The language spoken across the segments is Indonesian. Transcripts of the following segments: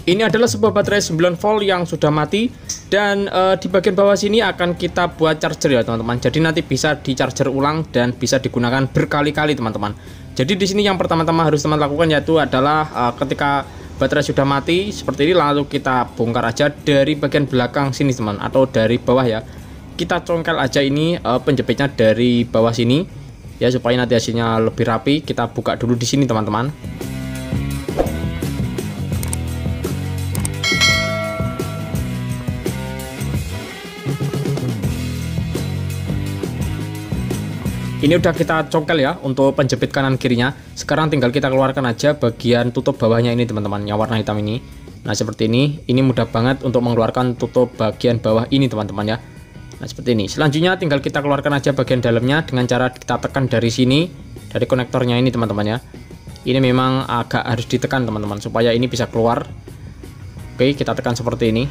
Ini adalah sebuah baterai 9 volt yang sudah mati, dan di bagian bawah sini akan kita buat charger ya teman-teman. Jadi nanti bisa di charger ulang dan bisa digunakan berkali-kali teman-teman. Jadi di sini yang pertama-tama harus teman lakukan yaitu adalah ketika baterai sudah mati seperti ini, lalu kita bongkar aja dari bagian belakang sini teman, atau dari bawah ya. Kita congkel aja ini penjepitnya dari bawah sini ya, supaya nanti hasilnya lebih rapi. Kita buka dulu di sini teman-teman. Ini udah kita congkel ya untuk penjepit kanan kirinya. Sekarang tinggal kita keluarkan aja bagian tutup bawahnya ini teman-teman, yang warna hitam ini. Nah seperti ini mudah banget untuk mengeluarkan tutup bagian bawah ini teman-teman ya. Nah seperti ini. Selanjutnya tinggal kita keluarkan aja bagian dalamnya dengan cara kita tekan dari sini, dari konektornya ini teman-teman ya. Ini memang agak harus ditekan teman-teman supaya ini bisa keluar. Oke, kita tekan seperti ini.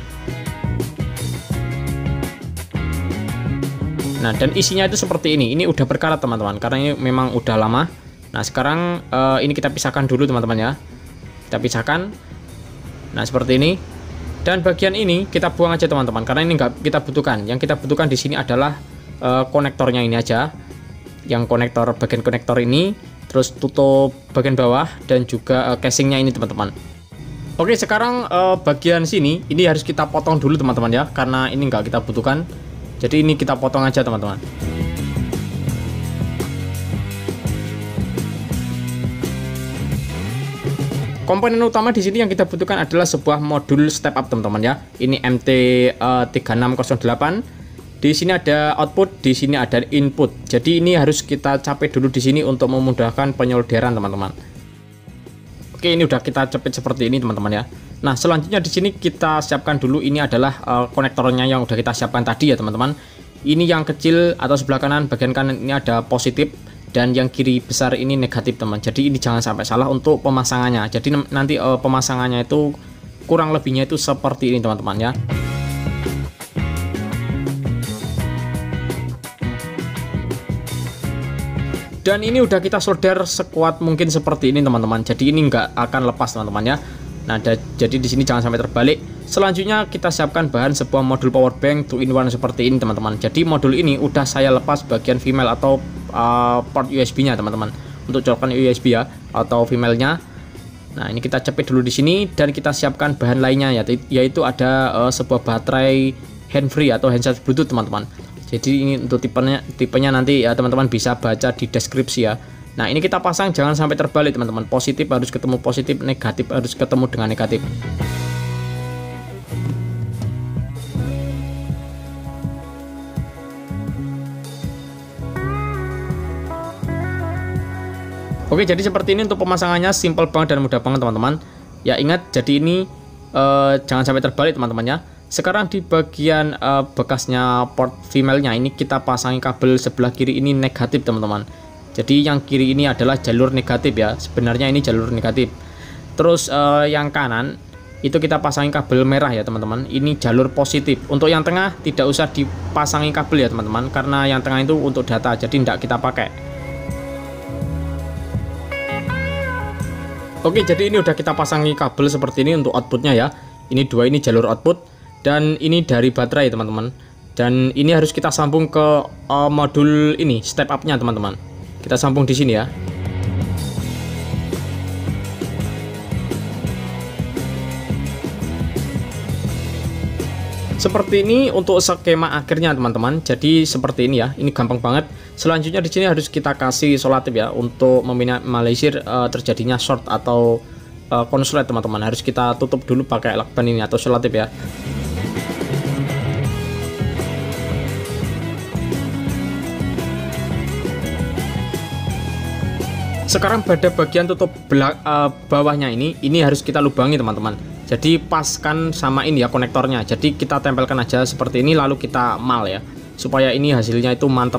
Nah dan isinya itu seperti ini udah berkarat teman-teman, karena ini memang udah lama. Nah sekarang ini kita pisahkan dulu teman-teman ya. Kita pisahkan. Nah seperti ini. Dan bagian ini kita buang aja teman-teman, karena ini nggak kita butuhkan. Yang kita butuhkan di sini adalah konektornya ini aja. Yang konektor, bagian konektor ini, terus tutup bagian bawah, dan juga casingnya ini teman-teman. Oke, sekarang bagian sini ini harus kita potong dulu teman-teman ya, karena ini nggak kita butuhkan. Jadi ini kita potong aja teman-teman. Komponen utama di sini yang kita butuhkan adalah sebuah modul step up teman-teman ya. Ini MT3608. Di sini ada output, di sini ada input. Jadi ini harus kita capit dulu di sini untuk memudahkan penyolderan teman-teman. Oke, ini udah kita capit seperti ini teman-teman ya. Nah selanjutnya di sini kita siapkan dulu, ini adalah konektornya yang udah kita siapkan tadi ya teman-teman. Ini yang kecil atau sebelah kanan, bagian kanan ini ada positif, dan yang kiri besar ini negatif teman. Jadi ini jangan sampai salah untuk pemasangannya. Jadi nanti pemasangannya itu kurang lebihnya itu seperti ini teman-teman ya. Dan ini udah kita solder sekuat mungkin seperti ini teman-teman. Jadi ini nggak akan lepas teman-teman ya. Nah jadi di sini jangan sampai terbalik. Selanjutnya kita siapkan bahan sebuah modul power bank 2-in-1 seperti ini teman-teman. Jadi modul ini udah saya lepas bagian female atau port USB nya teman-teman, untuk colokan USB ya atau female-nya. Nah ini kita cepit dulu di sini, dan kita siapkan bahan lainnya yaitu ada sebuah baterai hand free atau handset bluetooth teman-teman. Jadi ini untuk tipenya nanti ya teman-teman bisa baca di deskripsi ya. Nah ini kita pasang jangan sampai terbalik teman-teman. Positif harus ketemu positif, negatif harus ketemu dengan negatif. Oke, jadi seperti ini untuk pemasangannya, simple banget dan mudah banget teman-teman. Ya ingat, jadi ini jangan sampai terbalik teman-teman ya. Sekarang di bagian bekasnya port female-nya ini kita pasangi kabel sebelah kiri ini negatif teman-teman. Jadi yang kiri ini adalah jalur negatif ya. Sebenarnya ini jalur negatif. Terus yang kanan itu kita pasangi kabel merah ya teman-teman. Ini jalur positif. Untuk yang tengah tidak usah dipasangi kabel ya teman-teman, karena yang tengah itu untuk data, jadi tidak kita pakai. Oke, jadi ini udah kita pasangi kabel seperti ini untuk outputnya ya. Ini dua, ini jalur output, dan ini dari baterai teman-teman. Dan ini harus kita sambung ke modul ini step up-nya teman-teman. Kita sambung di sini ya. Seperti ini untuk skema akhirnya teman-teman. Jadi seperti ini ya. Ini gampang banget. Selanjutnya di sini harus kita kasih solatif ya untuk meminimalisir terjadinya short atau konslet teman-teman. Harus kita tutup dulu pakai lakban ini atau solatif ya. Sekarang pada bagian tutup bawahnya ini harus kita lubangi teman-teman. Jadi paskan samain ya konektornya. Jadi kita tempelkan aja seperti ini, lalu kita mal ya, supaya ini hasilnya itu mantap.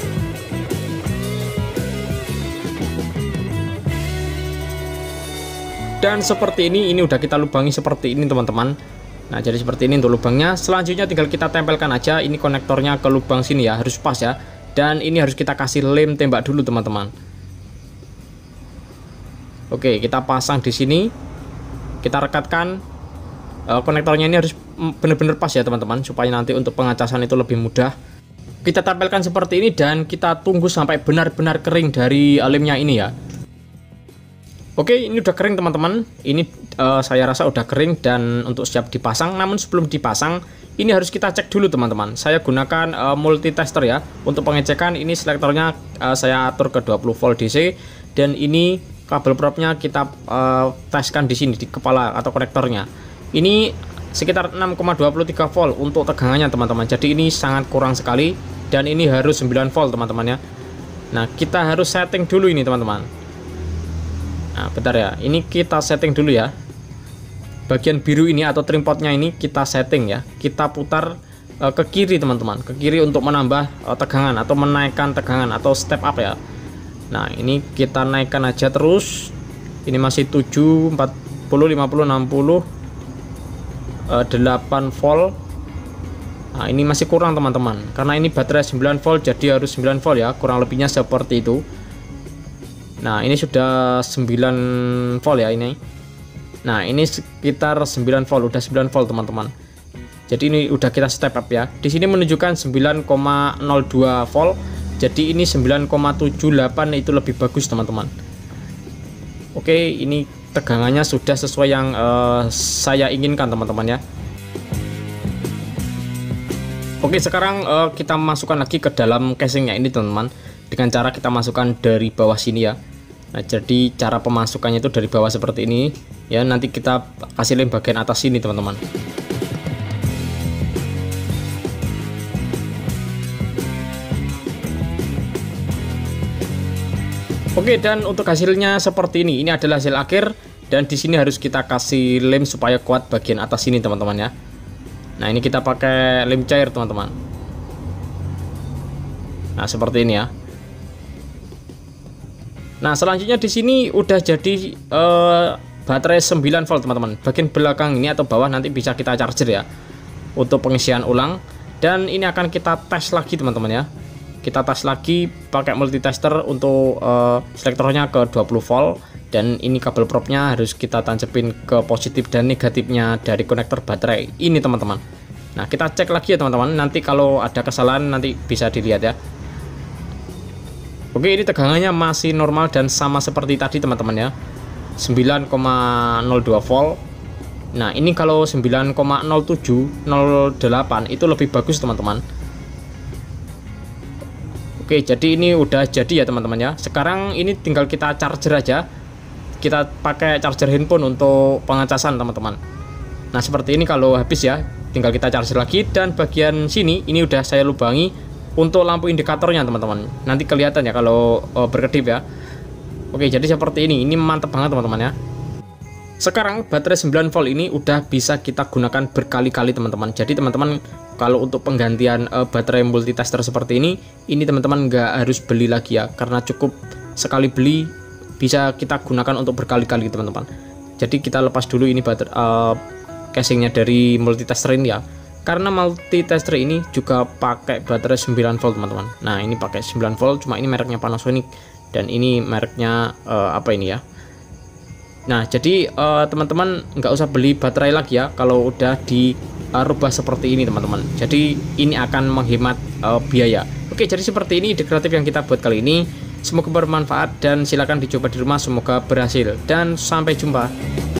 Dan seperti ini udah kita lubangi seperti ini teman-teman. Nah jadi seperti ini untuk lubangnya. Selanjutnya tinggal kita tempelkan aja ini konektornya ke lubang sini ya, harus pas ya. Dan ini harus kita kasih lem tembak dulu teman-teman. Oke, kita pasang di sini, kita rekatkan. konektornya ini harus benar-benar pas ya teman-teman, supaya nanti untuk pengacasan itu lebih mudah. Kita tempelkan seperti ini dan kita tunggu sampai benar-benar kering dari lemnya ini ya. Oke, ini udah kering teman-teman. Ini saya rasa udah kering dan untuk siap dipasang. Namun sebelum dipasang, ini harus kita cek dulu teman-teman. Saya gunakan multitester ya. Untuk pengecekan ini selektornya saya atur ke 20 volt DC, dan ini kabel propnya kita teskan di sini di kepala atau konektornya. Ini sekitar 6,23 volt untuk tegangannya teman-teman. Jadi ini sangat kurang sekali, dan ini harus 9 volt teman-teman ya. Nah, kita harus setting dulu ini teman-teman. Nah, bentar ya. Ini kita setting dulu ya. Bagian biru ini atau trim potnya ini kita setting ya. Kita putar ke kiri teman-teman, ke kiri untuk menambah tegangan atau menaikkan tegangan atau step up ya. Nah, ini kita naikkan aja terus. Ini masih 7, 40, 50, 60, 8 volt. Nah, ini masih kurang teman-teman, karena ini baterai 9 volt, jadi harus 9 volt ya, kurang lebihnya seperti itu. Nah, ini sudah 9 volt ya ini. Nah, ini sekitar 9 volt, udah 9 volt teman-teman. Jadi ini udah kita step up ya. Di sini menunjukkan 9,02 volt. Jadi ini 9,78 itu lebih bagus teman-teman. Oke, ini tegangannya sudah sesuai yang saya inginkan teman-teman ya. Oke, sekarang kita masukkan lagi ke dalam casingnya ini teman-teman, dengan cara kita masukkan dari bawah sini ya. Nah, jadi cara pemasukannya itu dari bawah seperti ini ya. Nanti kita kasih lem bagian atas sini teman-teman. Oke, dan untuk hasilnya seperti ini. Ini adalah hasil akhir, dan di sini harus kita kasih lem supaya kuat bagian atas sini teman-teman ya. Nah, ini kita pakai lem cair teman-teman. Nah, seperti ini ya. Nah, selanjutnya di sini udah jadi baterai 9 volt teman-teman. Bagian belakang ini atau bawah nanti bisa kita charger ya untuk pengisian ulang. Dan ini akan kita tes lagi teman-teman ya. Kita tes lagi pakai multitester untuk selektornya ke 20 volt, dan ini kabel propnya harus kita tancepin ke positif dan negatifnya dari konektor baterai ini teman-teman. Nah, kita cek lagi ya teman-teman, nanti kalau ada kesalahan nanti bisa dilihat ya. Oke, ini tegangannya masih normal dan sama seperti tadi teman-teman ya, 9,02 volt. Nah, ini kalau 9,0708 itu lebih bagus teman-teman. Oke, jadi ini udah jadi ya teman-teman ya. Sekarang ini tinggal kita charger aja. Kita pakai charger handphone untuk pengacasan teman-teman. Nah, seperti ini kalau habis ya, tinggal kita charger lagi. Dan bagian sini ini udah saya lubangi untuk lampu indikatornya teman-teman. Nanti kelihatan ya kalau berkedip ya. Oke, jadi seperti ini mantap banget teman-teman ya. Sekarang baterai 9 volt ini udah bisa kita gunakan berkali-kali teman-teman. Jadi teman-teman kalau untuk penggantian baterai multitester seperti ini teman-teman nggak harus beli lagi ya, karena cukup sekali beli bisa kita gunakan untuk berkali-kali teman-teman. Jadi kita lepas dulu ini baterai casingnya dari multitester ini ya, karena multitester ini juga pakai baterai 9 volt teman-teman. Nah, ini pakai 9 volt, cuma ini mereknya Panasonic, dan ini mereknya apa ini ya. Nah, jadi teman-teman nggak usah beli baterai lagi ya kalau udah dirubah seperti ini teman-teman. Jadi ini akan menghemat biaya. Oke, jadi seperti ini ide kreatif yang kita buat kali ini. Semoga bermanfaat dan silakan dicoba di rumah, semoga berhasil, dan sampai jumpa.